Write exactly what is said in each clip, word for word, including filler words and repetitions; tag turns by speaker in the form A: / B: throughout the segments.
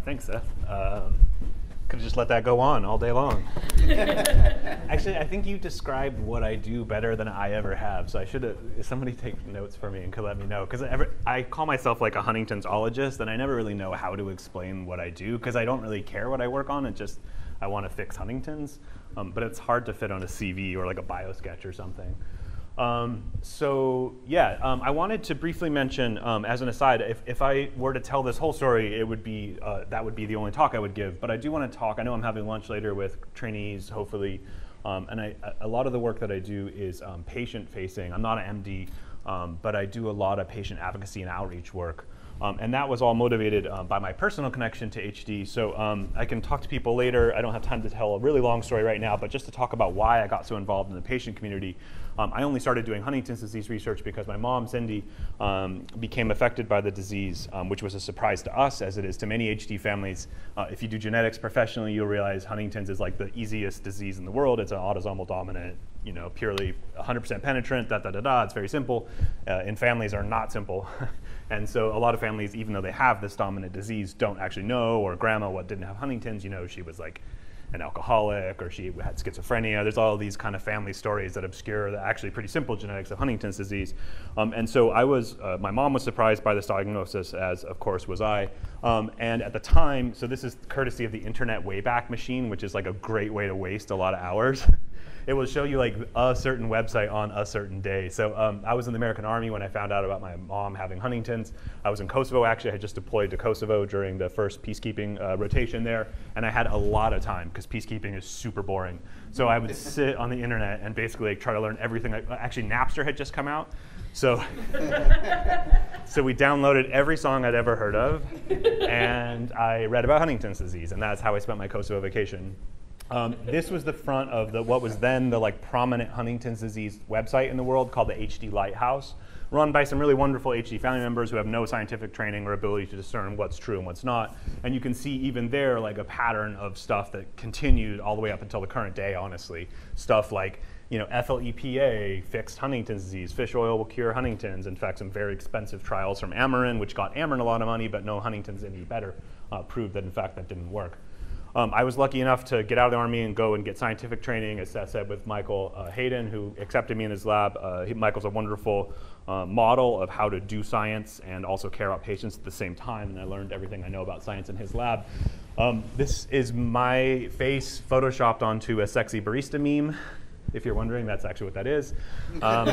A: Thanks, Seth. Um, could have just let that go on all day long. Actually, I think you described what I do better than I ever have. So I should have, somebody take notes for me and could let me know. Because I call myself like a Huntington's ologist, and I never really know how to explain what I do, because I don't really care what I work on. It just, I want to fix Huntington's. Um, but it's hard to fit on a C V or like a bio sketch or something. Um, so yeah, um, I wanted to briefly mention, um, as an aside, if, if I were to tell this whole story, it would be, uh, that would be the only talk I would give. But I do want to talk, I know I'm having lunch later with trainees, hopefully, um, and I, a lot of the work that I do is um, patient-facing. I'm not an M D, um, but I do a lot of patient advocacy and outreach work. Um, and that was all motivated uh, by my personal connection to H D. So um, I can talk to people later. I don't have time to tell a really long story right now, but just to talk about why I got so involved in the patient community. Um, I only started doing Huntington's disease research because my mom, Cindy, um, became affected by the disease, um, which was a surprise to us, as it is to many H D families. Uh, if you do genetics professionally, you'll realize Huntington's is like the easiest disease in the world. It's an autosomal dominant, you know, purely one hundred percent penetrant, da da da da. It's very simple. Uh, and families are not simple. And so a lot of families, even though they have this dominant disease, don't actually know, or grandma what didn't have Huntington's, you know, she was like an alcoholic, or she had schizophrenia. There's all these kind of family stories that obscure the actually pretty simple genetics of Huntington's disease. Um, and so I was, uh, my mom was surprised by this diagnosis, as of course was I. Um, and at the time, so this is courtesy of the Internet Wayback Machine, which is like a great way to waste a lot of hours. It will show you like a certain website on a certain day. So um, I was in the American Army when I found out about my mom having Huntington's. I was in Kosovo, actually. I had just deployed to Kosovo during the first peacekeeping uh, rotation there. And I had a lot of time, because peacekeeping is super boring. So I would sit on the internet and basically like, try to learn everything. Like, actually, Napster had just come out. So, so we downloaded every song I'd ever heard of. And I read about Huntington's disease. And that's how I spent my Kosovo vacation. Um, this was the front of the, what was then the like prominent Huntington's disease website in the world, called the H D Lighthouse, run by some really wonderful H D family members who have no scientific training or ability to discern what's true and what's not. And you can see even there like a pattern of stuff that continued all the way up until the current day, honestly. Stuff like, you know, ethyl E P A fixed Huntington's disease, fish oil will cure Huntington's. In fact, some very expensive trials from Amarin, which got Amarin a lot of money, but no Huntington's any better, uh, proved that in fact that didn't work. Um, I was lucky enough to get out of the Army and go and get scientific training, as Seth said, with Michael uh, Hayden, who accepted me in his lab. Uh, he, Michael's a wonderful uh, model of how to do science and also care about patients at the same time, and I learned everything I know about science in his lab. Um, this is my face photoshopped onto a sexy barista meme. If you're wondering, that's actually what that is. Um,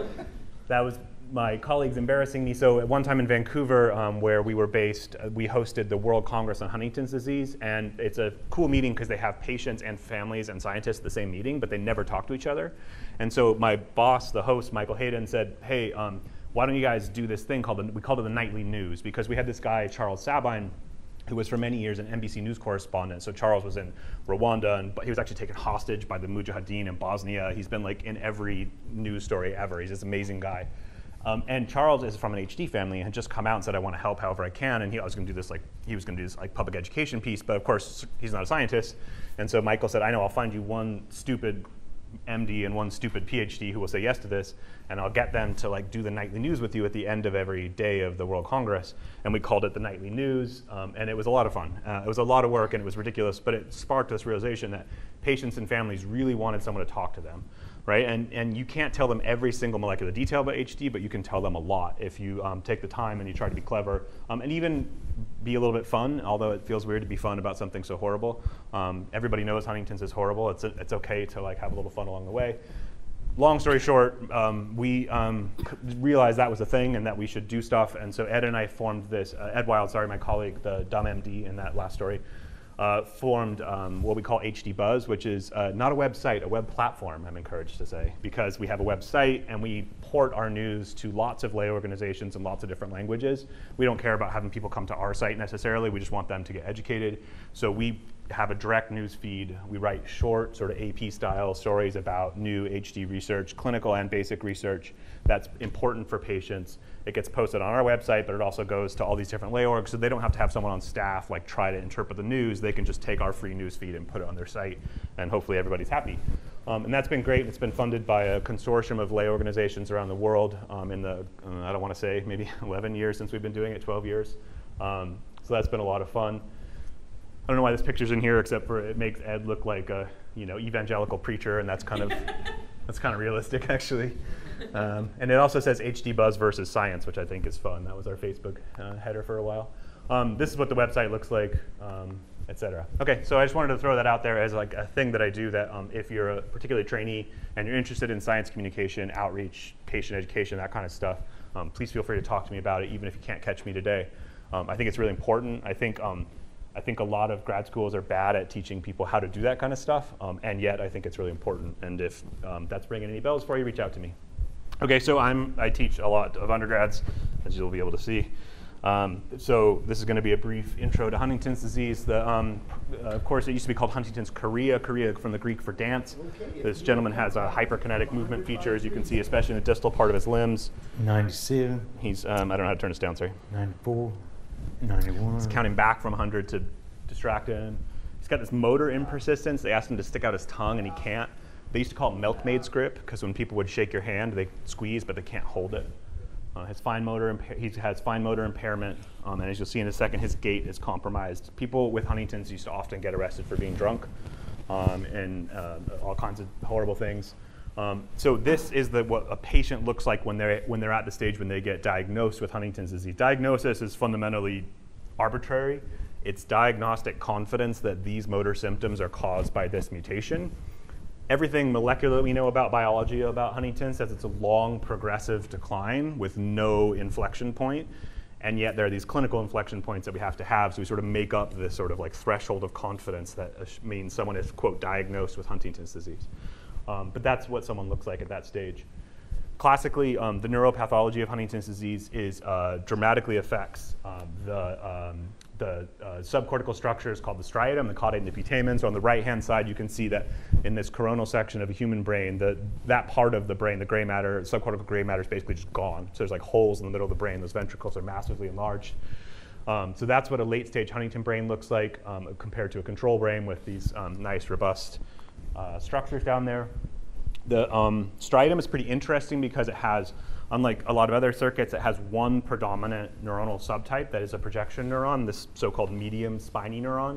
A: that was my colleagues embarrassing me. So at one time in Vancouver, um, where we were based, uh, we hosted the World Congress on Huntington's disease. And it's a cool meeting because they have patients and families and scientists at the same meeting, but they never talk to each other. And so my boss, the host, Michael Hayden, said, hey, um, why don't you guys do this thing called, the, we called it the Nightly News, because we had this guy, Charles Sabine, who was for many years an N B C News correspondent. So Charles was in Rwanda, and he was actually taken hostage by the Mujahideen in Bosnia. He's been like in every news story ever. He's this amazing guy. Um, and Charles is from an H D family and had just come out and said, I want to help however I can. And he I was going to do this like he was going to do this like public education piece, but of course he's not a scientist. And so Michael said, I know, I'll find you one stupid M D and one stupid PhD who will say yes to this, and I'll get them to like do the nightly news with you at the end of every day of the World Congress. And we called it the Nightly News, um, and it was a lot of fun. Uh, it was a lot of work and it was ridiculous, but it sparked this realization that patients and families really wanted someone to talk to them. Right? And, and you can't tell them every single molecular detail about H D, but you can tell them a lot if you um, take the time and you try to be clever, um, and even be a little bit fun, although it feels weird to be fun about something so horrible. Um, everybody knows Huntington's is horrible. It's, it's okay to like have a little fun along the way. Long story short, um, we um, realized that was a thing and that we should do stuff. And so Ed and I formed this, uh, Ed Wild, sorry, my colleague, the dumb M D in that last story, Uh, formed um, what we call H D Buzz, which is uh, not a website, a web platform, I'm encouraged to say, because we have a website and we port our news to lots of lay organizations in lots of different languages. We don't care about having people come to our site necessarily, we just want them to get educated. So we have a direct news feed. We write short, sort of A P style stories about new H D research, clinical and basic research that's important for patients. It gets posted on our website, but it also goes to all these different lay orgs, so they don't have to have someone on staff like try to interpret the news. They can just take our free news feed and put it on their site, and hopefully everybody's happy. Um, and that's been great. It's been funded by a consortium of lay organizations around the world um, in the, uh, I don't want to say, maybe eleven years since we've been doing it, twelve years. Um, so that's been a lot of fun. I don't know why this picture's in here, except for it makes Ed look like a you know evangelical preacher, and that's kind of that's kind of realistic, actually. Um, and it also says H D Buzz versus science, which I think is fun. That was our Facebook uh, header for a while. Um, this is what the website looks like, um, et cetera. Okay, so I just wanted to throw that out there as like a thing that I do that um, if you're a particularly trainee and you're interested in science communication, outreach, patient education, that kind of stuff, um, please feel free to talk to me about it, even if you can't catch me today. Um, I think it's really important. I think, um, I think a lot of grad schools are bad at teaching people how to do that kind of stuff, um, and yet I think it's really important. And if um, that's ringing any bells for you, reach out to me. Okay, so I'm, I teach a lot of undergrads, as you'll be able to see. Um, so this is going to be a brief intro to Huntington's disease. The um, uh, course, it used to be called Huntington's chorea, chorea from the Greek for dance. This gentleman has a hyperkinetic movement feature, as you can see, especially in the distal part of his limbs.
B: ninety-seven.
A: He's, um, I don't know how to turn this down, sorry.
B: ninety-four. ninety-one.
A: He's counting back from one hundred to distract him. He's got this motor impersistence. They asked him to stick out his tongue, and he can't. They used to call it milkmaid's grip, because when people would shake your hand, they squeeze, but they can't hold it. Uh, his fine motor he has fine motor impairment, um, and as you'll see in a second, his gait is compromised. People with Huntington's used to often get arrested for being drunk, um, and uh, all kinds of horrible things. Um, so this is the, what a patient looks like when they're when they're at the stage when they get diagnosed with Huntington's disease. Diagnosis is fundamentally arbitrary. It's diagnostic confidence that these motor symptoms are caused by this mutation. Everything molecular we know about biology about Huntington says it's a long progressive decline with no inflection point, and yet there are these clinical inflection points that we have to have, so we sort of make up this sort of like threshold of confidence that means someone is, quote, diagnosed with Huntington's disease. Um, but that's what someone looks like at that stage. Classically, um, the neuropathology of Huntington's disease is uh, dramatically affects um, the, um, the uh, subcortical structures called the striatum, the caudate and the putamen. So on the right-hand side, you can see that in this coronal section of a human brain, the, that part of the brain, the gray matter, subcortical gray matter is basically just gone. So there's like holes in the middle of the brain. Those ventricles are massively enlarged. Um, so that's what a late-stage Huntington brain looks like um, compared to a control brain with these um, nice, robust uh, structures down there. The um, striatum is pretty interesting because it has, unlike a lot of other circuits, it has one predominant neuronal subtype that is a projection neuron, this so-called medium spiny neuron.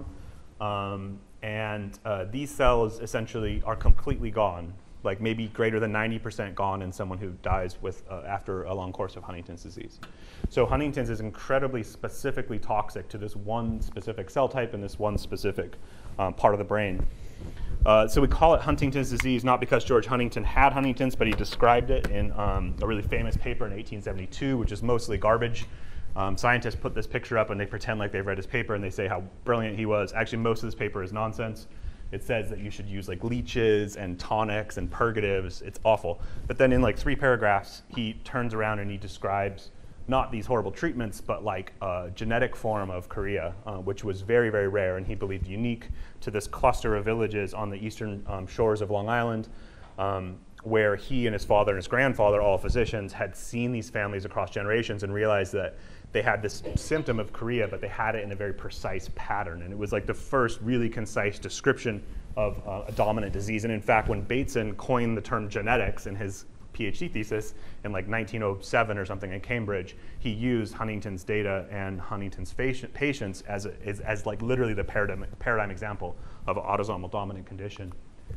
A: Um, and uh, these cells essentially are completely gone, like maybe greater than ninety percent gone in someone who dies with, uh, after a long course of Huntington's disease. So Huntington's is incredibly specifically toxic to this one specific cell type in this one specific um, part of the brain. Uh, so we call it Huntington's disease not because George Huntington had Huntington's, but he described it in um, a really famous paper in eighteen seventy-two, which is mostly garbage. Um, scientists put this picture up and they pretend like they've read his paper and they say how brilliant he was. Actually, most of this paper is nonsense. It says that you should use like leeches and tonics and purgatives. It's awful. But then in like three paragraphs, he turns around and he describes not these horrible treatments, but like a genetic form of chorea, uh, which was very, very rare, and he believed unique to this cluster of villages on the eastern um, shores of Long Island, um, where he and his father and his grandfather, all physicians, had seen these families across generations and realized that they had this symptom of chorea, but they had it in a very precise pattern. And it was like the first really concise description of uh, a dominant disease. And in fact, when Bateson coined the term genetics in his PhD thesis in like nineteen oh seven or something in Cambridge, he used Huntington's data and Huntington's patients as, a, as, as like literally the paradigm, paradigm example of an autosomal dominant condition.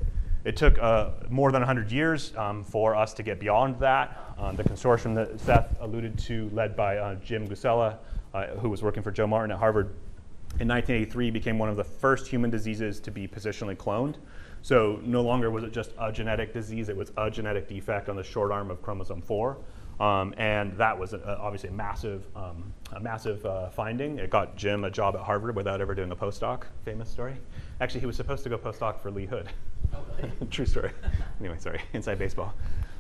A: It took uh, more than one hundred years um, for us to get beyond that. Um, the consortium that Seth alluded to, led by uh, Jim Gusella, uh, who was working for Joe Martin at Harvard, in nineteen eighty-three became one of the first human diseases to be positionally cloned. So no longer was it just a genetic disease, it was a genetic defect on the short arm of chromosome four. Um, and that was a, obviously a massive, um, a massive uh, finding. It got Jim a job at Harvard without ever doing a postdoc, famous story. Actually, he was supposed to go postdoc for Lee Hood. Oh, really? True story. Anyway, sorry, inside baseball.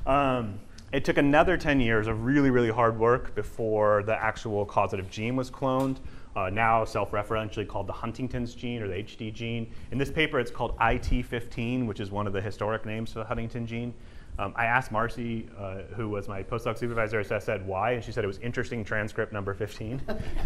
A: Um, it took another ten years of really, really hard work before the actual causative gene was cloned. Uh, now self-referentially called the Huntington's gene or the H D gene. In this paper, it's called I T fifteen, which is one of the historic names for the Huntington gene. Um, I asked Marcy, uh, who was my postdoc supervisor, so I said why, and she said it was interesting transcript number fifteen.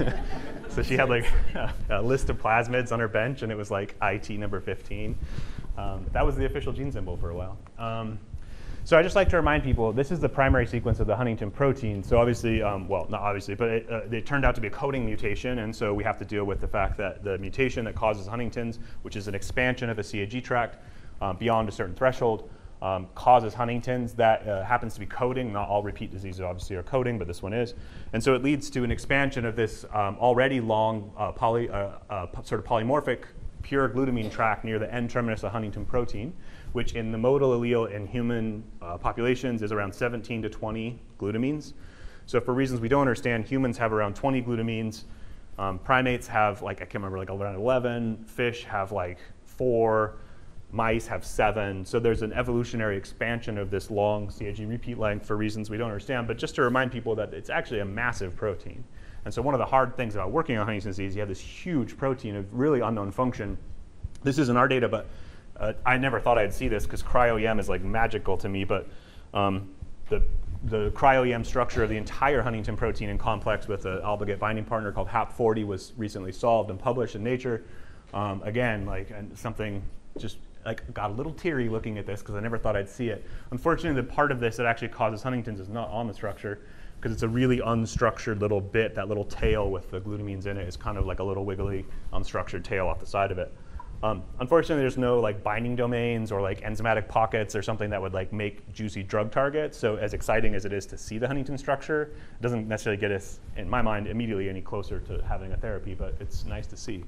A: So she had like a, a list of plasmids on her bench, and it was like I T number fifteen. Um, that was the official gene symbol for a while. Um, So I just like to remind people, this is the primary sequence of the Huntingtin protein. So obviously, um, well, not obviously, but it, uh, it turned out to be a coding mutation. And so we have to deal with the fact that the mutation that causes Huntington's, which is an expansion of a C A G tract um, beyond a certain threshold, um, causes Huntington's. That uh, happens to be coding. Not all repeat diseases obviously are coding, but this one is. And so it leads to an expansion of this um, already long uh, poly, uh, uh, sort of polymorphic pure glutamine tract near the N-terminus of Huntingtin protein, which in the modal allele in human uh, populations is around seventeen to twenty glutamines. So for reasons we don't understand, humans have around twenty glutamines. Um, primates have, like, I can't remember, like around eleven. Fish have like four. Mice have seven. So there's an evolutionary expansion of this long C A G repeat length for reasons we don't understand. But just to remind people that it's actually a massive protein. And so one of the hard things about working on Huntington's disease, you have this huge protein of really unknown function. This isn't our data, but uh, I never thought I'd see this because cryo-E M is like magical to me. But um, the, the cryo-E M structure of the entire Huntingtin protein in complex with an obligate binding partner called hap forty was recently solved and published in Nature. Um, again, like and something just like got a little teary looking at this because I never thought I'd see it. Unfortunately, the part of this that actually causes Huntington's is not on the structure, because it's a really unstructured little bit. That little tail with the glutamines in it is kind of like a little wiggly, unstructured tail off the side of it. Um, unfortunately, there's no like binding domains or like enzymatic pockets or something that would like make juicy drug targets. So as exciting as it is to see the Huntingtin structure, it doesn't necessarily get us, in my mind, immediately any closer to having a therapy, but it's nice to see.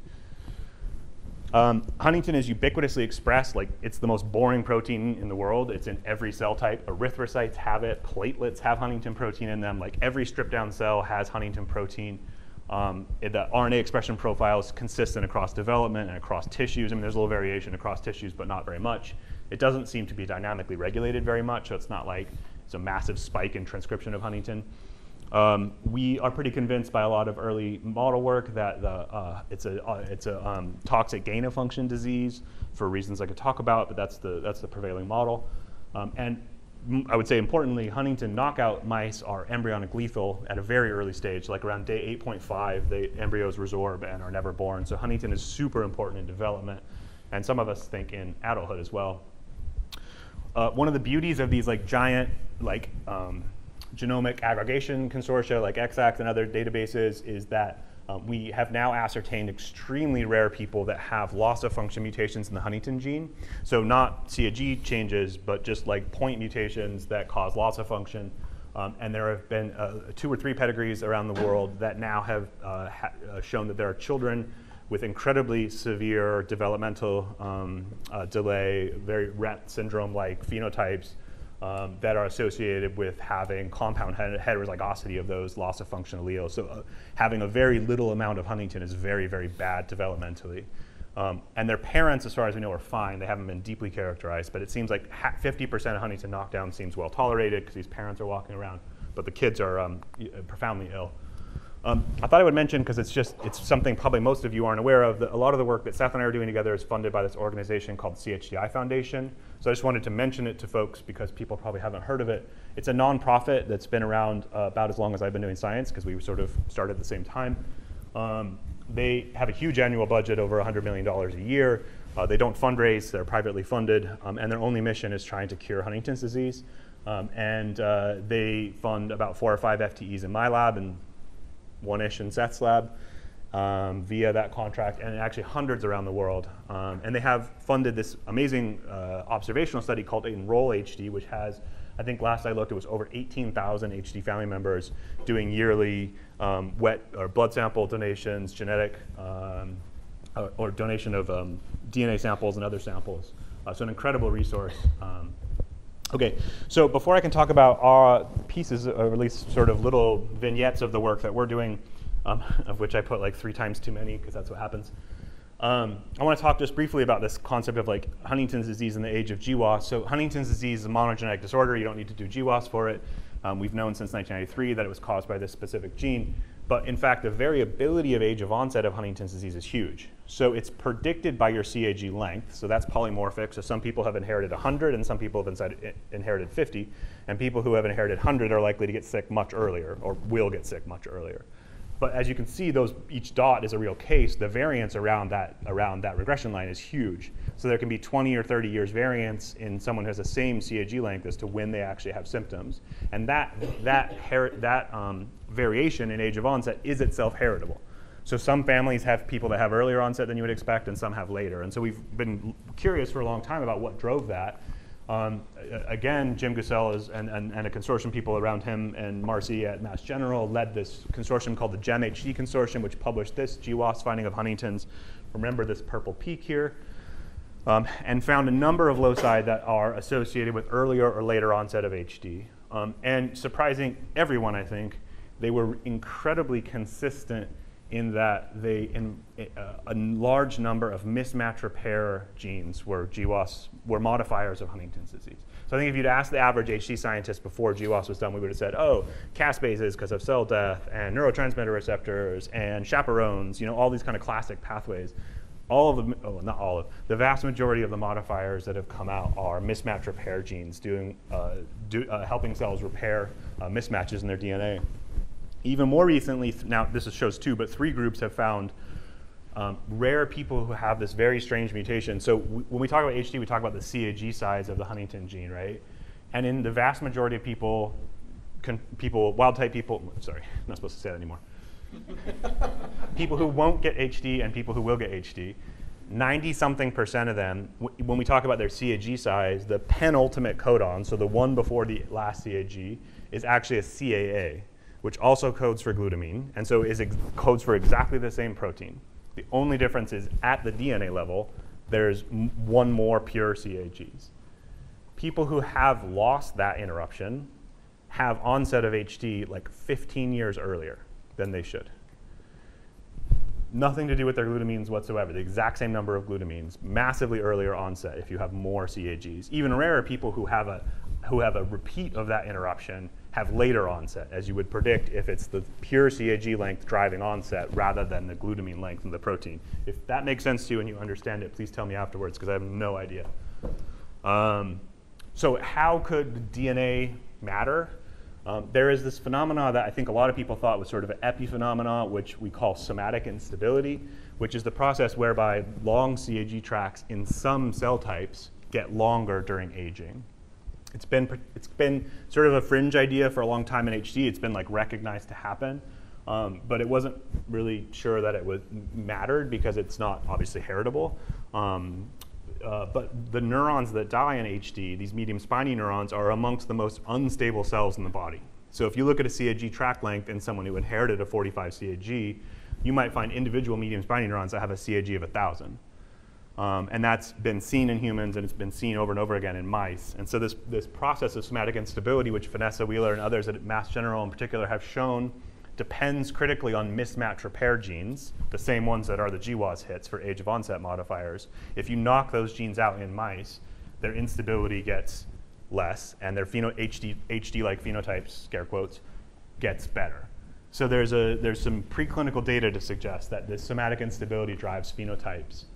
A: Um, Huntingtin is ubiquitously expressed. Like, it's the most boring protein in the world. It's in every cell type. Erythrocytes have it. Platelets have Huntingtin protein in them. Like, every stripped down cell has Huntingtin protein. Um, it, the R N A expression profile is consistent across development and across tissues. I mean, there's a little variation across tissues, but not very much. It doesn't seem to be dynamically regulated very much, so it's not like it's a massive spike in transcription of Huntingtin. Um, we are pretty convinced by a lot of early model work that the, uh, it's a, uh, it's a um, toxic gain of function disease for reasons I could talk about, but that's the, that's the prevailing model. Um, and I would say importantly, Huntingtin knockout mice are embryonic lethal at a very early stage, like around day eight point five, the embryos resorb and are never born. So Huntingtin is super important in development, and some of us think in adulthood as well. Uh, one of the beauties of these like giant like um, genomic aggregation consortia like X A C T and other databases is that um, we have now ascertained extremely rare people that have loss of function mutations in the Huntingtin gene. So not C A G changes, but just like point mutations that cause loss of function. Um, and there have been uh, two or three pedigrees around the world that now have uh, ha uh, shown that there are children with incredibly severe developmental um, uh, delay, very Rett syndrome-like phenotypes, Um, that are associated with having compound heterozygosity of those loss of function alleles. So uh, having a very little amount of Huntingtin is very, very bad developmentally. Um, and their parents, as far as we know, are fine. They haven't been deeply characterized, but it seems like fifty percent of Huntingtin knockdown seems well tolerated because these parents are walking around, but the kids are um, profoundly ill. Um, I thought I would mention, because it's just, it's something probably most of you aren't aware of, that a lot of the work that Seth and I are doing together is funded by this organization called C H D I Foundation. So I just wanted to mention it to folks because people probably haven't heard of it. It's a nonprofit that's been around uh, about as long as I've been doing science, because we sort of started at the same time. Um, they have a huge annual budget, over one hundred million dollars a year. Uh, they don't fundraise, they're privately funded, um, and their only mission is trying to cure Huntington's disease. Um, and uh, they fund about four or five F T Es in my lab and one-ish in Seth's lab um, via that contract, and actually hundreds around the world. Um, and they have funded this amazing uh, observational study called Enroll H D, which has, I think last I looked, it was over eighteen thousand H D family members doing yearly um, wet or blood sample donations, genetic, um, or, or donation of um, D N A samples and other samples. Uh, so an incredible resource. Um, Okay, so before I can talk about our pieces, or at least sort of little vignettes of the work that we're doing, um, of which I put like three times too many, because that's what happens. Um, I want to talk just briefly about this concept of like Huntington's disease in the age of G W A S. So Huntington's disease is a monogenetic disorder. You don't need to do G W A S for it. Um, we've known since nineteen ninety-three that it was caused by this specific gene. But in fact, the variability of age of onset of Huntington's disease is huge. So it's predicted by your C A G length. So that's polymorphic. So some people have inherited one hundred, and some people have inherited fifty. And people who have inherited one hundred are likely to get sick much earlier, or will get sick much earlier. But as you can see, those, each dot is a real case. The variance around that, around that regression line is huge. So there can be twenty or thirty years variance in someone who has the same C A G length as to when they actually have symptoms. And that, that, that um, variation in age of onset is itself heritable. So some families have people that have earlier onset than you would expect, and some have later. And so we've been curious for a long time about what drove that. Um, again, Jim Gussell is, and, and, and a consortium of people around him and Marcy at Mass General led this consortium called the G E M H D consortium, which published this G W A S finding of Huntington's. Remember this purple peak here. Um, and found a number of loci that are associated with earlier or later onset of H D. Um, and surprising everyone, I think, they were incredibly consistent in that they, in uh, a large number of mismatch repair genes were G W A S, were modifiers of Huntington's disease. So I think if you'd asked the average H D scientist before G W A S was done, we would have said, oh, caspases because of cell death, and neurotransmitter receptors, and chaperones, you know, all these kind of classic pathways. All of the, oh, not all of, the vast majority of the modifiers that have come out are mismatch repair genes, doing, uh, do, uh, helping cells repair uh, mismatches in their D N A. Even more recently, now this shows two, but three groups have found um, rare people who have this very strange mutation. So w when we talk about H D, we talk about the C A G size of the Huntingtin gene, right? And in the vast majority of people, con people wild-type people, sorry, I'm not supposed to say that anymore. People who won't get H D and people who will get H D, ninety something percent of them, w when we talk about their C A G size, the penultimate codon, so the one before the last C A G, is actually a C A A, which also codes for glutamine, and so is ex codes for exactly the same protein. The only difference is at the D N A level, there's m one more pure C A Gs. People who have lost that interruption have onset of H D like fifteen years earlier than they should. Nothing to do with their glutamines whatsoever. The exact same number of glutamines, massively earlier onset if you have more C A Gs. Even rarer, people who have a who have a repeat of that interruption have later onset, as you would predict if it's the pure C A G length driving onset rather than the glutamine length of the protein. If that makes sense to you and you understand it, please tell me afterwards, because I have no idea. Um, so how could D N A matter? Um, there is this phenomena that I think a lot of people thought was sort of an epiphenomena, which we call somatic instability, which is the process whereby long C A G tracks in some cell types get longer during aging. It's been, it's been sort of a fringe idea for a long time in H D. It's been like recognized to happen, um, but it wasn't really sure that it would mattered because it's not obviously heritable. Um, uh, but the neurons that die in H D, these medium spiny neurons, are amongst the most unstable cells in the body. So if you look at a C A G track length in someone who inherited a forty-five C A G, you might find individual medium spiny neurons that have a C A G of one thousand. Um, and that's been seen in humans, and it's been seen over and over again in mice. And so this, this process of somatic instability, which Vanessa Wheeler and others at Mass General in particular have shown, depends critically on mismatch repair genes, the same ones that are the G W A S hits for age of onset modifiers. If you knock those genes out in mice, their instability gets less, and their pheno H D, H D-like phenotypes, scare quotes, gets better. So there's, a, there's some preclinical data to suggest that this somatic instability drives phenotypes.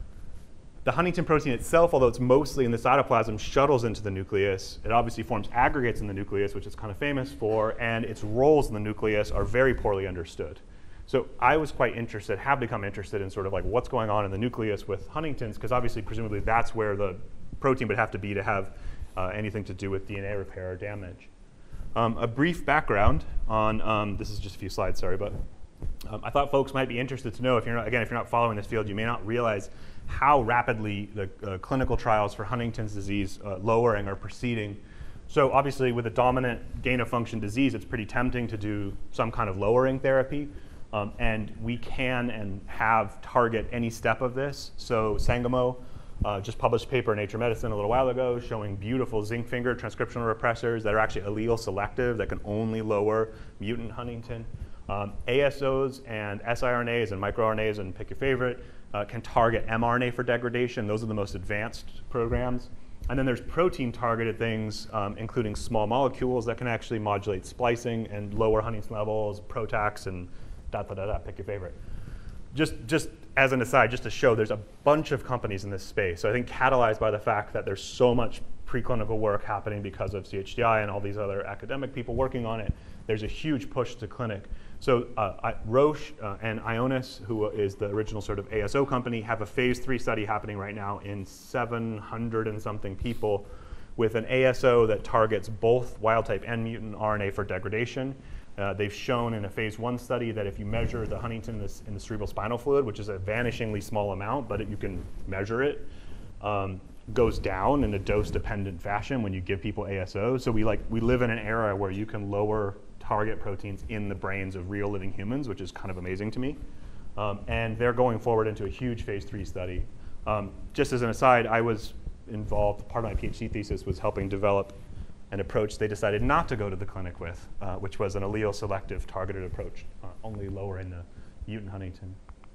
A: The Huntingtin protein itself, although it's mostly in the cytoplasm, shuttles into the nucleus. It obviously forms aggregates in the nucleus, which it's kind of famous for, and its roles in the nucleus are very poorly understood. So I was quite interested, have become interested in sort of like what's going on in the nucleus with Huntington's, because obviously, presumably, that's where the protein would have to be to have uh, anything to do with D N A repair or damage. Um, a brief background on, um, this is just a few slides, sorry, but um, I thought folks might be interested to know, if you're not, again, if you're not following this field, you may not realize how rapidly the uh, clinical trials for Huntington's disease uh, lowering are proceeding. So obviously with a dominant gain-of-function disease, it's pretty tempting to do some kind of lowering therapy. Um, and we can and have target any step of this. So Sangamo uh, just published a paper in Nature Medicine a little while ago showing beautiful zinc finger transcriptional repressors that are actually allele selective that can only lower mutant Huntingtin. Um, A S Os and siRNAs and microRNAs, and pick your favorite, uh, can target mRNA for degradation. Those are the most advanced programs. And then there's protein-targeted things, um, including small molecules that can actually modulate splicing and lower Huntingtin levels, Protax, and da da da da, pick your favorite. Just, just as an aside, just to show, there's a bunch of companies in this space. So I think catalyzed by the fact that there's so much preclinical work happening because of C H D I and all these other academic people working on it, there's a huge push to clinic. So uh, I, Roche uh, and Ionis, who is the original sort of A S O company, have a phase three study happening right now in seven hundred and something people with an A S O that targets both wild type and mutant R N A for degradation. Uh, they've shown in a phase one study that if you measure the Huntingtin in, this, in the cerebral spinal fluid, which is a vanishingly small amount, but it, you can measure it, um, goes down in a dose-dependent fashion when you give people A S O. So we like we live in an era where you can lower target proteins in the brains of real living humans, which is kind of amazing to me. Um, and they're going forward into a huge phase three study. Um, just as an aside, I was involved, part of my PhD thesis was helping develop an approach they decided not to go to the clinic with, uh, which was an allele selective targeted approach, uh, only lowering the mutant Huntingtin.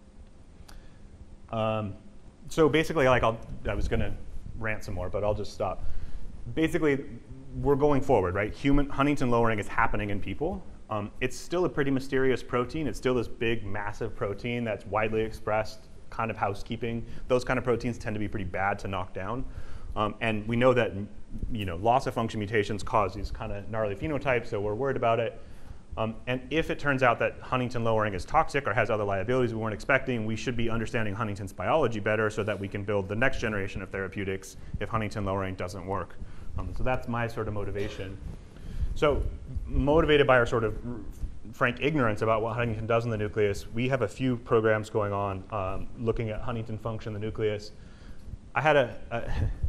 A: Um, so basically, like I'll, I was gonna rant some more, but I'll just stop. Basically, we're going forward, right? Human Huntingtin lowering is happening in people. Um, it's still a pretty mysterious protein. It's still this big, massive protein that's widely expressed, kind of housekeeping. Those kind of proteins tend to be pretty bad to knock down. Um, and we know that you know, loss of function mutations cause these kind of gnarly phenotypes, so we're worried about it. Um, and if it turns out that Huntingtin lowering is toxic or has other liabilities we weren't expecting, we should be understanding Huntington's biology better so that we can build the next generation of therapeutics if Huntingtin lowering doesn't work. Um, so that's my sort of motivation. So motivated by our sort of frank ignorance about what Huntingtin does in the nucleus, we have a few programs going on um, looking at Huntingtin function in the nucleus. I had a, a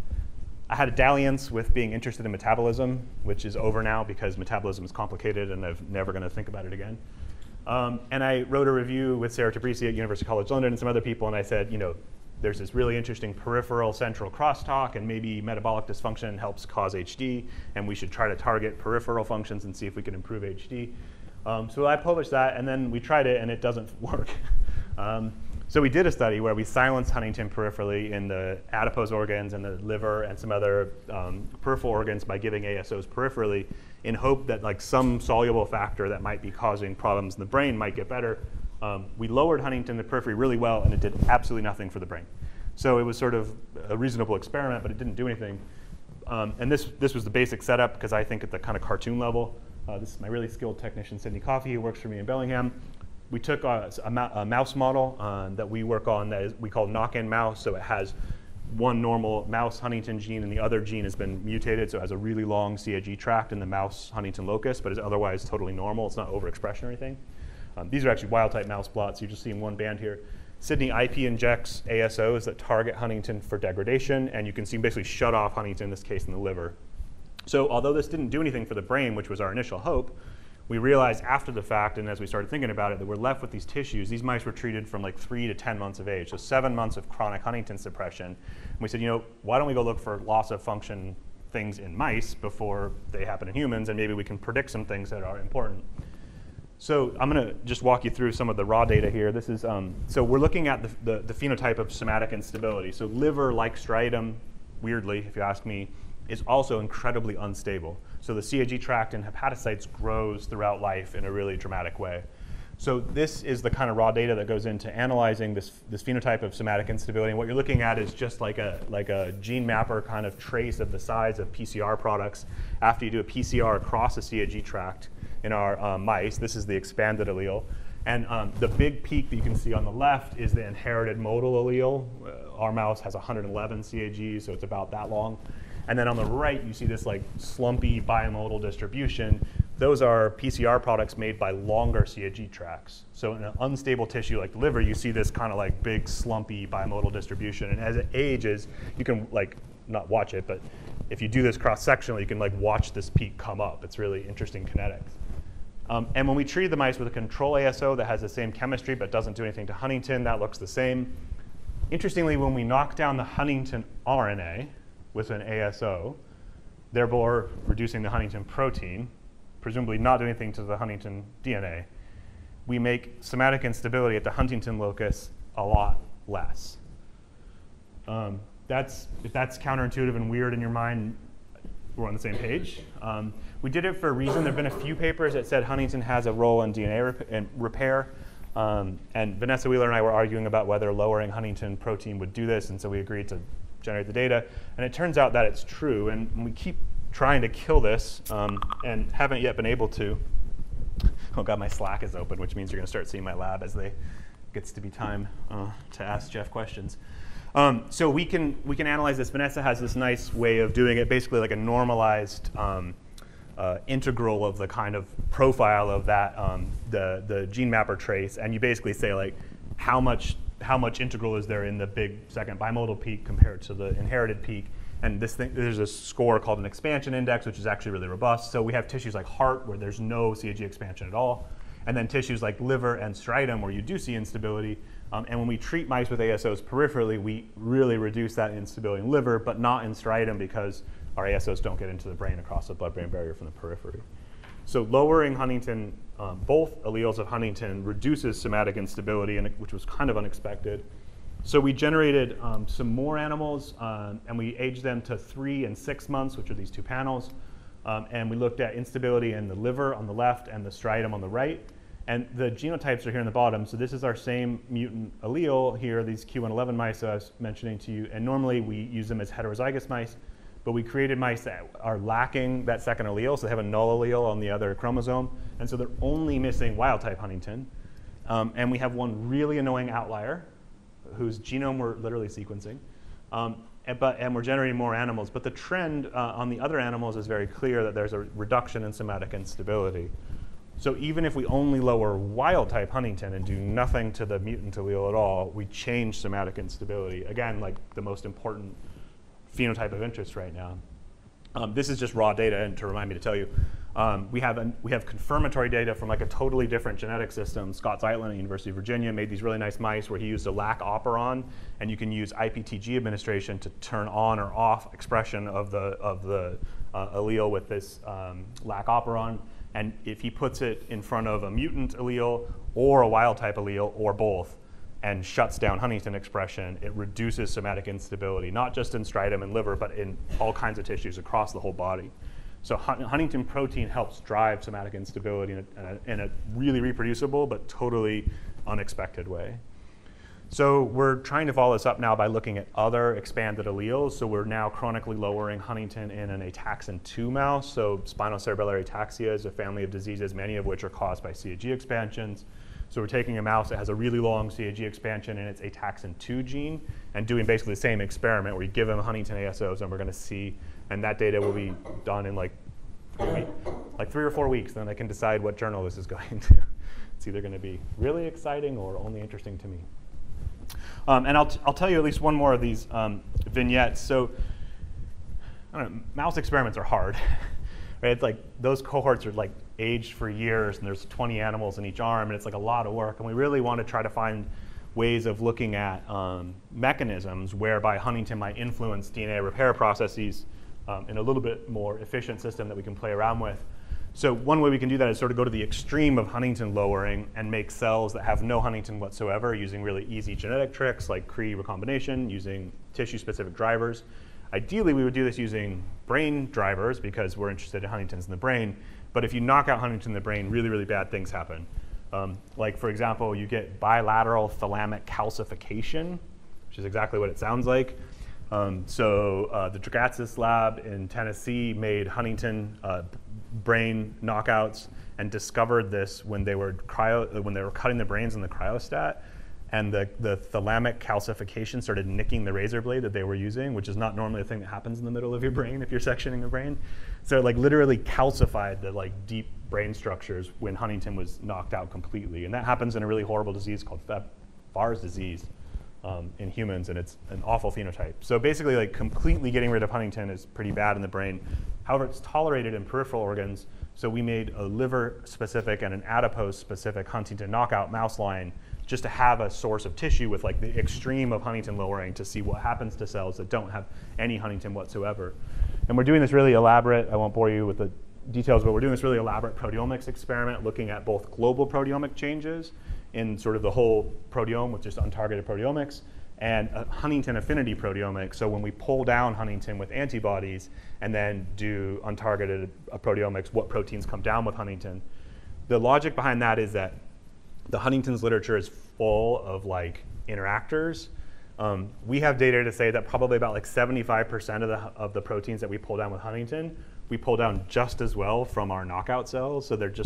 A: I had a dalliance with being interested in metabolism, which is over now because metabolism is complicated and I'm never going to think about it again. Um, and I wrote a review with Sarah Tabrisi at University College London and some other people, and I said, you know, there's this really interesting peripheral central crosstalk, and maybe metabolic dysfunction helps cause H D, and we should try to target peripheral functions and see if we can improve H D. Um, so I published that, and then we tried it, and it doesn't work. um, So we did a study where we silenced Huntingtin peripherally in the adipose organs and the liver and some other um, peripheral organs by giving A S Os peripherally in hope that like some soluble factor that might be causing problems in the brain might get better. Um, we lowered Huntingtin in the periphery really well, and it did absolutely nothing for the brain. So it was sort of a reasonable experiment, but it didn't do anything. Um, and this, this was the basic setup because I think at the kind of cartoon level. Uh, this is my really skilled technician, Sydney Coffey, who works for me in Bellingham. We took a, a, a mouse model uh, that we work on that is, we call knock-in mouse. So it has one normal mouse Huntingtin gene and the other gene has been mutated. So it has a really long C A G tract in the mouse Huntingtin locus, but is otherwise totally normal. It's not overexpression or anything. Um, these are actually wild-type mouse plots. You're just seeing one band here. Sydney I P injects A S Os that target Huntingtin for degradation, and you can see basically shut off Huntingtin, in this case in the liver. So although this didn't do anything for the brain, which was our initial hope, we realized after the fact, and as we started thinking about it, that we're left with these tissues. These mice were treated from like three to ten months of age, so seven months of chronic Huntingtin suppression. And we said, you know, why don't we go look for loss of function things in mice before they happen in humans, and maybe we can predict some things that are important. So I'm going to just walk you through some of the raw data here. This is um, so we're looking at the, the, the phenotype of somatic instability. So liver, like striatum, weirdly, if you ask me, is also incredibly unstable. So the C A G tract in hepatocytes grows throughout life in a really dramatic way. So this is the kind of raw data that goes into analyzing this, this phenotype of somatic instability. And what you're looking at is just like a, like a gene mapper kind of trace of the size of P C R products after you do a P C R across the C A G tract in our uh, mice. This is the expanded allele. And um, the big peak that you can see on the left is the inherited modal allele. Uh, our mouse has one hundred eleven C A Gs, so it's about that long. And then on the right, you see this like slumpy bimodal distribution. Those are P C R products made by longer C A G tracts. So in an unstable tissue like the liver, you see this kind of like big slumpy bimodal distribution. And as it ages, you can like not watch it, but if you do this cross-sectionally, you can like watch this peak come up. It's really interesting kinetics. Um, and when we treat the mice with a control A S O that has the same chemistry but doesn't do anything to Huntingtin, that looks the same. Interestingly, when we knock down the Huntingtin R N A with an A S O, therefore reducing the Huntingtin protein, presumably not doing anything to the Huntingtin D N A, we make somatic instability at the Huntingtin locus a lot less. Um, that's, if that's counterintuitive and weird in your mind, we're on the same page. Um, we did it for a reason. There have been a few papers that said Huntingtin has a role in D N A rep in repair. Um, and Vanessa Wheeler and I were arguing about whether lowering Huntingtin protein would do this, and so we agreed to generate the data. And it turns out that it's true, and we keep trying to kill this um, and haven't yet been able to. Oh God, my Slack is open, which means you're going to start seeing my lab as they gets to be time uh, to ask Jeff questions. Um, so we can we can analyze this. Vanessa has this nice way of doing it, basically like a normalized um, uh, integral of the kind of profile of that um, the the gene mapper trace, and you basically say like how much how much integral is there in the big second bimodal peak compared to the inherited peak. And this thing, there's a score called an expansion index, which is actually really robust. So we have tissues like heart where there's no C A G expansion at all, and then tissues like liver and striatum where you do see instability. Um, and when we treat mice with A S Os peripherally, we really reduce that instability in liver, but not in striatum because our A S Os don't get into the brain across the blood-brain barrier from the periphery. So lowering Huntington, um, both alleles of Huntington reduces somatic instability, and, which was kind of unexpected. So we generated um, some more animals, um, and we aged them to three and six months, which are these two panels. Um, and we looked at instability in the liver on the left and the striatum on the right. And the genotypes are here in the bottom. So this is our same mutant allele here, these Q one eleven mice that I was mentioning to you. And normally we use them as heterozygous mice, but we created mice that are lacking that second allele, so they have a null allele on the other chromosome. And so they're only missing wild-type Huntington. Um, and we have one really annoying outlier, whose genome we're literally sequencing, um, and, but, and we're generating more animals. But the trend uh, on the other animals is very clear that there's a reduction in somatic instability. So even if we only lower wild-type Huntington and do nothing to the mutant allele at all, we change somatic instability. Again, like the most important phenotype of interest right now. Um, this is just raw data, and to remind me to tell you, um, we have an, we have confirmatory data from like a totally different genetic system. Scott Zeitlin at University of Virginia made these really nice mice where he used a lac operon, and you can use I P T G administration to turn on or off expression of the of the uh, allele with this um, lac operon. And if he puts it in front of a mutant allele or a wild-type allele or both, and shuts down Huntington expression, it reduces somatic instability, not just in striatum and liver, but in all kinds of tissues across the whole body. So Huntingtin protein helps drive somatic instability in a, in a really reproducible but totally unexpected way. So we're trying to follow this up now by looking at other expanded alleles. So we're now chronically lowering Huntingtin in an ataxin two mouse. So spinocerebellar ataxia is a family of diseases, many of which are caused by C A G expansions. So we're taking a mouse that has a really long C A G expansion in its ataxin two gene and doing basically the same experiment where we give them Huntingtin A S Os, and we're going to see, and that data will be done in like, like three or four weeks. Then I can decide what journal this is going to. It's either going to be really exciting or only interesting to me. Um, and I'll, t I'll tell you at least one more of these um, vignettes. So I don't know, mouse experiments are hard. Right? It's like those cohorts are like aged for years, and there's twenty animals in each arm, and it's like a lot of work. And we really want to try to find ways of looking at um, mechanisms whereby Huntingtin might influence D N A repair processes um, in a little bit more efficient system that we can play around with. So one way we can do that is sort of go to the extreme of Huntingtin lowering and make cells that have no Huntingtin whatsoever using really easy genetic tricks like Cree recombination, using tissue-specific drivers. Ideally, we would do this using brain drivers because we're interested in Huntingtins in the brain. But if you knock out Huntingtin in the brain, really, really bad things happen. Um, like, for example, you get bilateral thalamic calcification, which is exactly what it sounds like. Um, so uh, the Dragatzis lab in Tennessee made Huntingtin uh, brain knockouts and discovered this when they were cryo when they were cutting the brains in the cryostat. And the, the thalamic calcification started nicking the razor blade that they were using, which is not normally a thing that happens in the middle of your brain if you're sectioning a brain. So it like literally calcified the like deep brain structures when Huntingtin was knocked out completely. And that happens in a really horrible disease called Farr's disease um, in humans, and it's an awful phenotype. So basically like completely getting rid of Huntingtin is pretty bad in the brain. However, it's tolerated in peripheral organs. So we made a liver-specific and an adipose-specific Huntingtin knockout mouse line just to have a source of tissue with like the extreme of Huntingtin lowering to see what happens to cells that don't have any Huntingtin whatsoever. And we're doing this really elaborate, I won't bore you with the details, but we're doing this really elaborate proteomics experiment looking at both global proteomic changes in sort of the whole proteome with just untargeted proteomics, and a Huntingtin affinity proteomics. So when we pull down Huntingtin with antibodies and then do untargeted proteomics, what proteins come down with Huntingtin. The logic behind that is that the Huntington's literature is full of like interactors. Um, we have data to say that probably about like seventy-five percent of the, of the proteins that we pull down with Huntingtin, we pull down just as well from our knockout cells. So they're just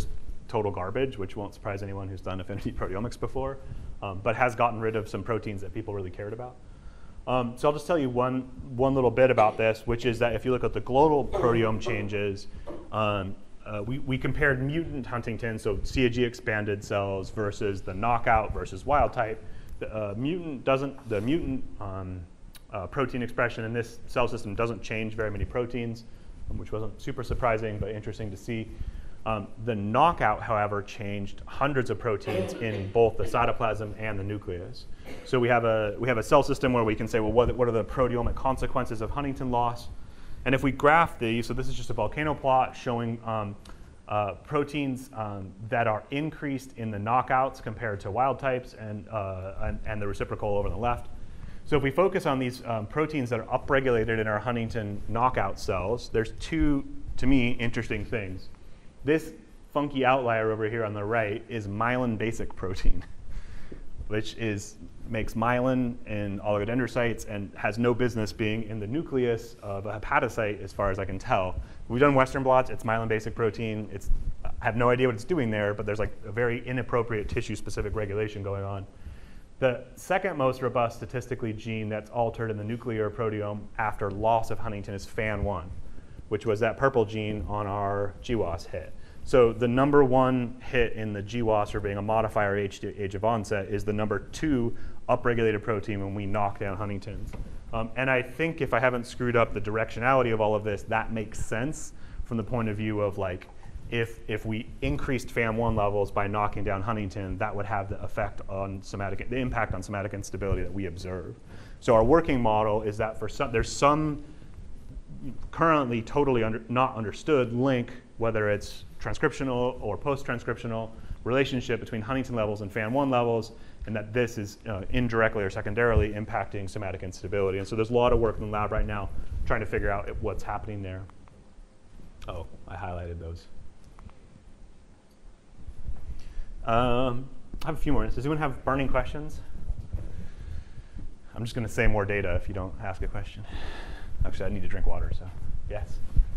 A: total garbage, which won't surprise anyone who's done affinity proteomics before, um, but has gotten rid of some proteins that people really cared about. Um, so I'll just tell you one, one little bit about this, which is that if you look at the global proteome changes, um, uh, we, we compared mutant Huntingtin, so C A G expanded cells versus the knockout versus wild type. The uh, mutant doesn't, the mutant um, uh, protein expression in this cell system doesn't change very many proteins, which wasn't super surprising, but interesting to see. Um, the knockout, however, changed hundreds of proteins in both the cytoplasm and the nucleus. So we have a, we have a cell system where we can say, well, what, what are the proteomic consequences of Huntingtin loss? And if we graph these, so this is just a volcano plot showing um, uh, proteins um, that are increased in the knockouts compared to wild types and, uh, and, and the reciprocal over on the left. So if we focus on these um, proteins that are upregulated in our Huntingtin knockout cells, there's two, to me, interesting things. This funky outlier over here on the right is myelin basic protein, which is, makes myelin in oligodendrocytes and has no business being in the nucleus of a hepatocyte as far as I can tell. We've done Western blots, it's myelin basic protein. It's, I have no idea what it's doing there, but there's like a very inappropriate tissue specific regulation going on. The second most robust statistically gene that's altered in the nuclear proteome after loss of Huntingtin is F A N one, which was that purple gene on our G W A S hit. So the number one hit in the G W A S, or being a modifier age, to age of onset, is the number two upregulated protein when we knock down Huntingtins. Um, and I think if I haven't screwed up the directionality of all of this, that makes sense from the point of view of like, if, if we increased F A N one levels by knocking down Huntingtin, that would have the effect on somatic, the impact on somatic instability that we observe. So our working model is that for some, there's some currently totally under, not understood link, whether it's transcriptional or post-transcriptional relationship between Huntingtin levels and F A N one levels, and that this is uh, indirectly or secondarily impacting somatic instability. And so there's a lot of work in the lab right now trying to figure out what's happening there. Oh, I highlighted those. Um, I have a few more. Does anyone have burning questions? I'm just going to say more data if you don't ask a question. Actually, I need to drink water, so yes.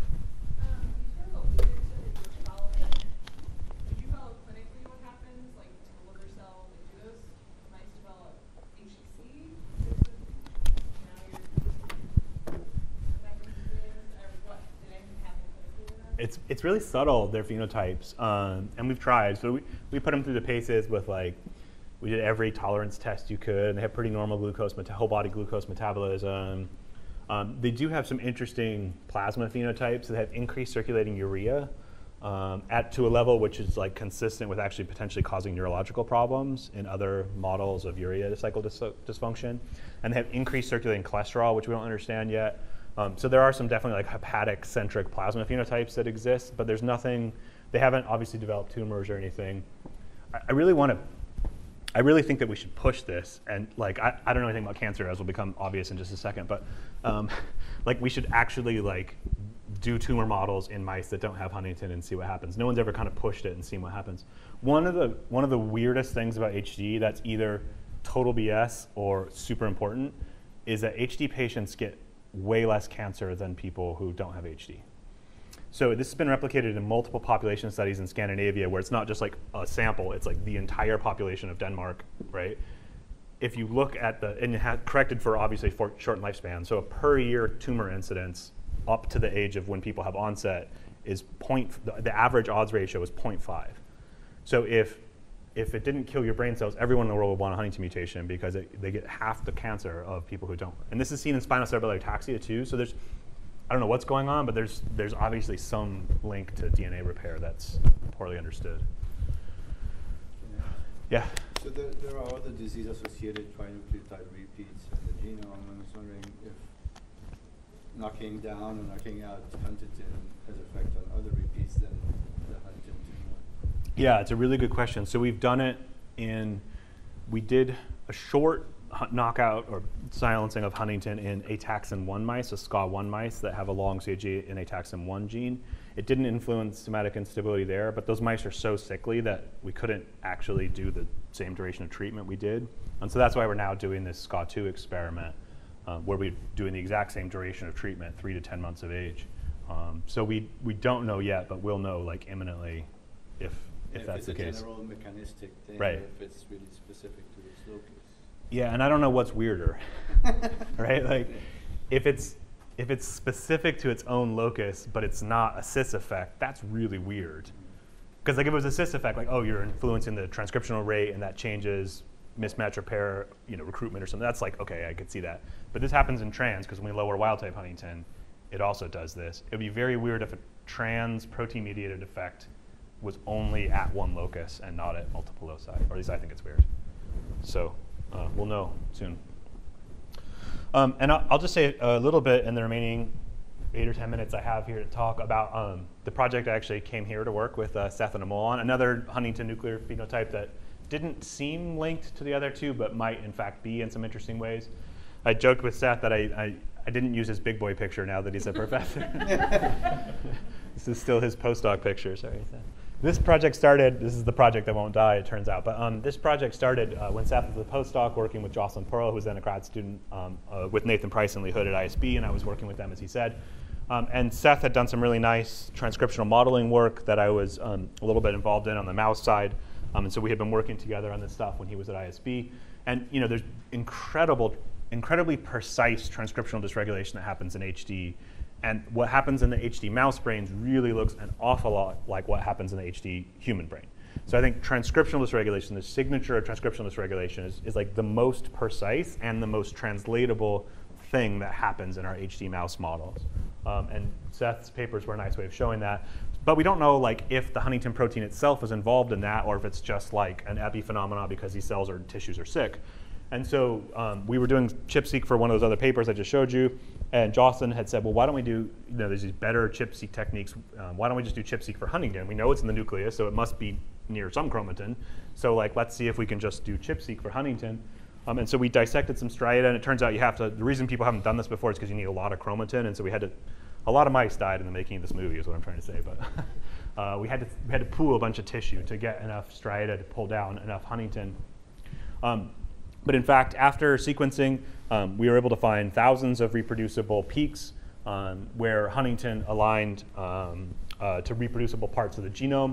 A: It's, it's really subtle, their phenotypes, um, and we've tried. So we, we put them through the paces with like, we did every tolerance test you could, and they have pretty normal glucose, whole body glucose metabolism. Um, they do have some interesting plasma phenotypes that have increased circulating urea um, at to a level which is like consistent with actually potentially causing neurological problems in other models of urea cycle dis dysfunction. And they have increased circulating cholesterol, which we don't understand yet. Um, so there are some definitely like hepatic-centric plasma phenotypes that exist, but there's nothing, they haven't obviously developed tumors or anything. I, I really want to, I really think that we should push this, and like, I, I don't know anything about cancer, as will become obvious in just a second, but um, like we should actually like do tumor models in mice that don't have Huntingtin and see what happens. No one's ever kind of pushed it and seen what happens. One of the, one of the weirdest things about H D that's either total B S or super important is that H D patients get way less cancer than people who don't have H D. So this has been replicated in multiple population studies in Scandinavia, where it's not just like a sample, it's like the entire population of Denmark, right? If you look at the, and it had corrected for obviously for shortened lifespan, so a per year tumor incidence up to the age of when people have onset is point, the, the average odds ratio is zero point five. So if if it didn't kill your brain cells, everyone in the world would want a Huntingtin mutation because it, they get half the cancer of people who don't. And this is seen in spinocerebellar ataxia too. So there's, I don't know what's going on, but there's there's obviously some link to D N A repair that's poorly understood. Yeah.
C: So there, there are other disease-associated trinucleotide repeats in the genome. I was wondering if knocking down or knocking out Huntingtin has effect on other repeats than the Huntingtin one.
A: Yeah, it's a really good question. So we've done it in, we did a short knockout or silencing of Huntingtin in ataxin one mice, so S C A one mice that have a long C A G and ataxin one gene. It didn't influence somatic instability there, but those mice are so sickly that we couldn't actually do the same duration of treatment we did. And so that's why we're now doing this S C A two experiment uh, where we're doing the exact same duration of treatment, three to ten months of age. Um, so we, we don't know yet, but we'll know like imminently if if,
C: if
A: that's the case.
C: It's a general mechanistic thing,
A: Right.
C: or if it's really specific to its locus.
A: Yeah, and I don't know what's weirder, right? Like, if it's if it's specific to its own locus, but it's not a cis effect, that's really weird. Because like if it was a cis effect, like oh, you're influencing the transcriptional rate, and that changes mismatch repair, you know, recruitment or something. That's like okay, I could see that. But this happens in trans because when we lower wild type Huntingtin, it also does this. It would be very weird if a trans protein mediated effect was only at one locus and not at multiple loci, or at least I think it's weird. So uh, we'll know soon. Um, and I'll, I'll just say a little bit in the remaining eight or ten minutes I have here to talk about um, the project I actually came here to work with uh, Seth and Amol on, another Huntington nuclear phenotype that didn't seem linked to the other two, but might in fact be in some interesting ways. I joked with Seth that I, I, I didn't use his big boy picture now that he's a professor. This is still his postdoc picture, sorry, Seth. This project started, this is the project that won't die, it turns out, but um, this project started uh, when Seth was a postdoc working with Jocelyn Pearl, who was then a grad student um, uh, with Nathan Price and Lee Hood at I S B, and I was working with them, as he said. Um, and Seth had done some really nice transcriptional modeling work that I was um, a little bit involved in on the mouse side, um, and so we had been working together on this stuff when he was at I S B. And you know, there's incredible, incredibly precise transcriptional dysregulation that happens in H D. And what happens in the H D mouse brains really looks an awful lot like what happens in the H D human brain. So I think transcriptional dysregulation, the signature of transcriptional dysregulation is, is like the most precise and the most translatable thing that happens in our H D mouse models. Um, and Seth's papers were a nice way of showing that. But we don't know like if the Huntingtin protein itself is involved in that or if it's just like an epiphenomenon because these cells or tissues are sick. And so um, we were doing ChIP-seq for one of those other papers I just showed you, and Jocelyn had said, well, why don't we do, you know, there's these better ChIP-seq techniques, um, why don't we just do ChIP-seq for Huntingtin? We know it's in the nucleus, so it must be near some chromatin. So like, let's see if we can just do ChIP-seq for Huntingtin. Um, and so we dissected some striata, and it turns out you have to, the reason people haven't done this before is because you need a lot of chromatin, and so we had to, a lot of mice died in the making of this movie is what I'm trying to say, but uh, we, had to, we had to pool a bunch of tissue to get enough striata to pull down enough Huntingtin. Um, But in fact, after sequencing, um, we were able to find thousands of reproducible peaks um, where Huntingtin aligned um, uh, to reproducible parts of the genome.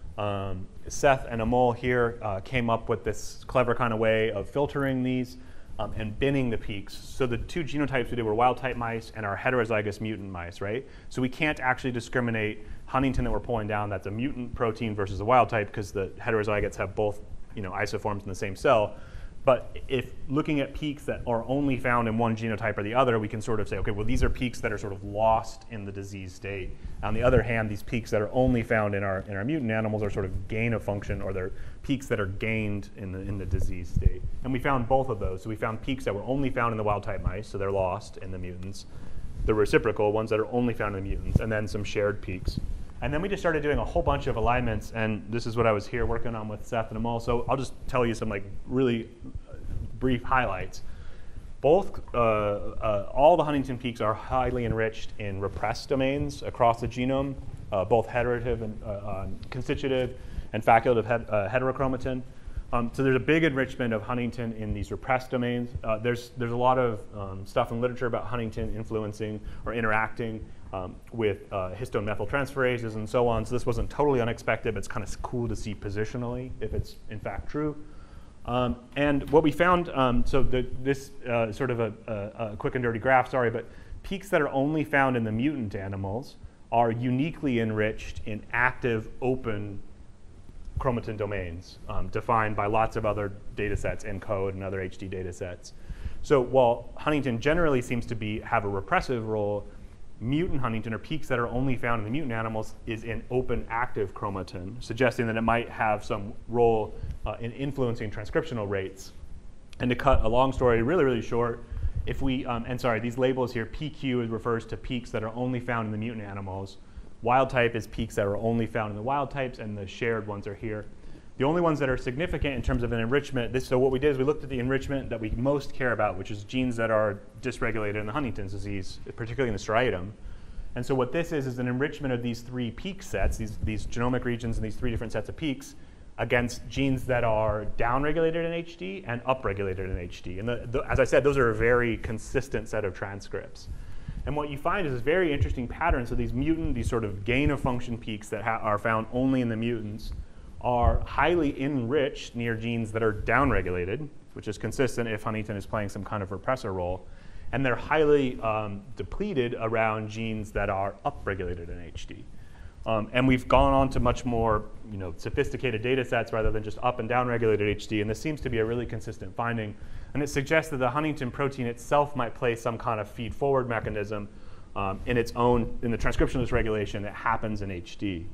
A: Um, Seth and Amol here uh, came up with this clever kind of way of filtering these um, and binning the peaks. So the two genotypes we did were wild-type mice and our heterozygous mutant mice, right? So we can't actually discriminate Huntingtin that we're pulling down that's a mutant protein versus a wild type because the heterozygotes have both, you know, isoforms in the same cell. But if looking at peaks that are only found in one genotype or the other, we can sort of say, okay, well, these are peaks that are sort of lost in the disease state. On the other hand, these peaks that are only found in our, in our mutant animals are sort of gain of function, or they're peaks that are gained in the, in the disease state. And we found both of those. So we found peaks that were only found in the wild-type mice, so they're lost in the mutants. The reciprocal ones that are only found in the mutants, and then some shared peaks. And then we just started doing a whole bunch of alignments, and this is what I was here working on with Seth and Amol. So I'll just tell you some like really brief highlights. Both, uh, uh, all the Huntingtin peaks are highly enriched in repressed domains across the genome, uh, both heterotive and uh, um, constitutive and facultative het uh, heterochromatin. Um, so there's a big enrichment of Huntingtin in these repressed domains. Uh, there's, there's a lot of um, stuff in literature about Huntingtin influencing or interacting um, with uh, histone methyltransferases and so on. So this wasn't totally unexpected, but it's kind of cool to see positionally if it's in fact true. Um, and what we found, um, so the, this uh, sort of a, a, a quick and dirty graph, sorry, but peaks that are only found in the mutant animals are uniquely enriched in active open chromatin domains um, defined by lots of other data sets, ENCODE and other H D data sets. So while Huntingtin generally seems to be, have a repressive role, mutant Huntingtin, or peaks that are only found in the mutant animals, is in open active chromatin, suggesting that it might have some role uh, in influencing transcriptional rates. And to cut a long story really, really short, if we, um, and sorry, these labels here, P Q refers to peaks that are only found in the mutant animals. Wild type is peaks that are only found in the wild types, and the shared ones are here. The only ones that are significant in terms of an enrichment, this, so what we did is we looked at the enrichment that we most care about, which is genes that are dysregulated in the Huntington's disease, particularly in the striatum. And so what this is is an enrichment of these three peak sets, these, these genomic regions and these three different sets of peaks, against genes that are downregulated in H D and upregulated in H D. And the, the, as I said, those are a very consistent set of transcripts. And what you find is this very interesting pattern. So these mutant, these sort of gain of function peaks that ha are found only in the mutants, are highly enriched near genes that are downregulated, which is consistent if Huntingtin is playing some kind of repressor role. And they're highly um, depleted around genes that are upregulated in H D. Um, and we've gone on to much more you know, sophisticated data sets rather than just up and down regulated H D. And this seems to be a really consistent finding. And it suggests that the Huntingtin protein itself might play some kind of feed-forward mechanism um, in its own, in the transcription dysregulation that happens in H D.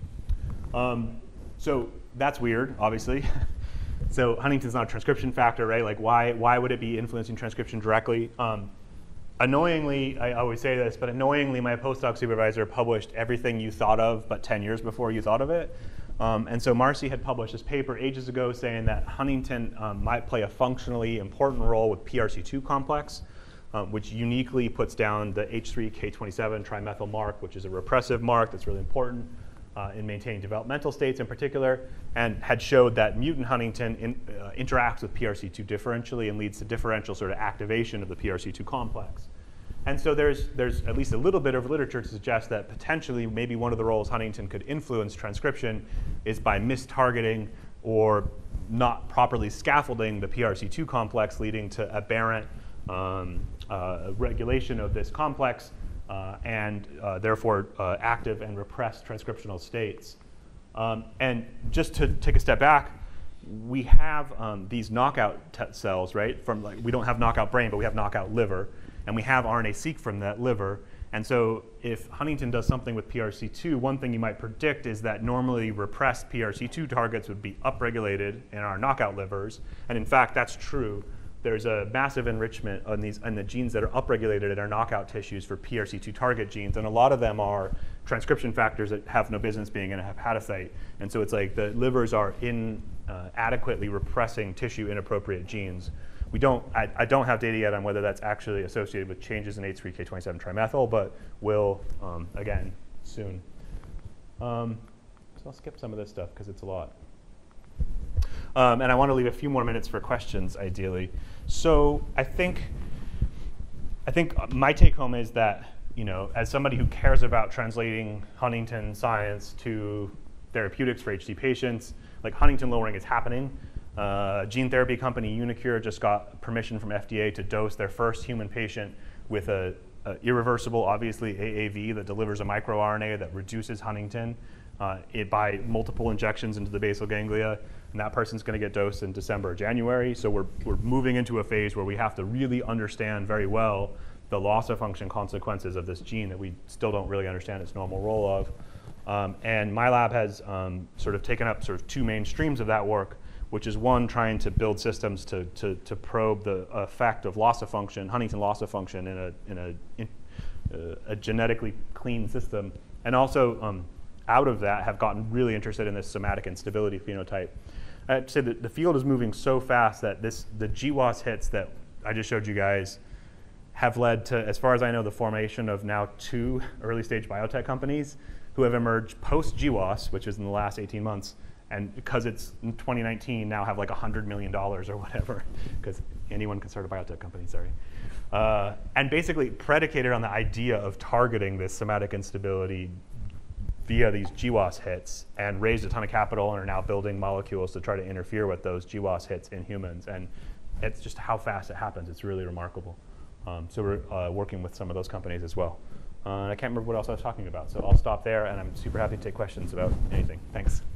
A: Um, so that's weird, obviously. So Huntington's not a transcription factor, right? Like, why, why would it be influencing transcription directly? Um, annoyingly, I always say this, but annoyingly, my postdoc supervisor published everything you thought of but ten years before you thought of it. Um, and so Marcy had published this paper ages ago saying that Huntingtin um, might play a functionally important role with P R C two complex, um, which uniquely puts down the H three K twenty-seven trimethyl mark, which is a repressive mark that's really important uh, in maintaining developmental states in particular, and had showed that mutant Huntingtin in, uh, interacts with P R C two differentially and leads to differential sort of activation of the P R C two complex. And so there's, there's at least a little bit of literature to suggest that potentially maybe one of the roles Huntingtin could influence transcription is by mistargeting or not properly scaffolding the P R C two complex, leading to aberrant um, uh, regulation of this complex uh, and uh, therefore uh, active and repressed transcriptional states. Um, and just to take a step back, we have um, these knockout cells, right? From like, we don't have knockout brain, but we have knockout liver. And we have R N A-seq from that liver. And so if Huntingtin does something with P R C two, one thing you might predict is that normally repressed P R C two targets would be upregulated in our knockout livers. And in fact, that's true. There's a massive enrichment on these on the genes that are upregulated in our knockout tissues for P R C two target genes. And a lot of them are transcription factors that have no business being in a hepatocyte. And so it's like the livers are inadequately uh, repressing tissue inappropriate genes. We don't, I, I don't have data yet on whether that's actually associated with changes in H three K twenty-seven trimethyl, but will, um, again, soon. Um, so I'll skip some of this stuff because it's a lot. Um, and I want to leave a few more minutes for questions, ideally. So I think, I think my take home is that, you know, as somebody who cares about translating Huntingtin science to therapeutics for H D patients, like Huntingtin lowering is happening. Uh, gene therapy company Unicure just got permission from F D A to dose their first human patient with a, a irreversible, obviously, A A V that delivers a microRNA that reduces Huntingtin uh, it by multiple injections into the basal ganglia. And that person's going to get dosed in December or January. So we're, we're moving into a phase where we have to really understand very well the loss of function consequences of this gene that we still don't really understand its normal role of. Um, and my lab has um, sort of taken up sort of two main streams of that work, which is one, trying to build systems to, to, to probe the effect of loss of function, Huntingtin loss of function in a, in a, in, uh, a genetically clean system. And also, um, out of that, have gotten really interested in this somatic instability phenotype. I'd say that the field is moving so fast that this, the G W A S hits that I just showed you guys have led to, as far as I know, the formation of now two early stage biotech companies who have emerged post-G W A S, which is in the last eighteen months, and because it's in twenty nineteen, now have like one hundred million dollars or whatever, because anyone can start a biotech company, sorry. Uh, and basically predicated on the idea of targeting this somatic instability via these G W A S hits, and raised a ton of capital and are now building molecules to try to interfere with those G W A S hits in humans. And it's just how fast it happens. It's really remarkable. Um, so we're uh, working with some of those companies as well. Uh, I can't remember what else I was talking about, so I'll stop there, and I'm super happy to take questions about anything. Thanks.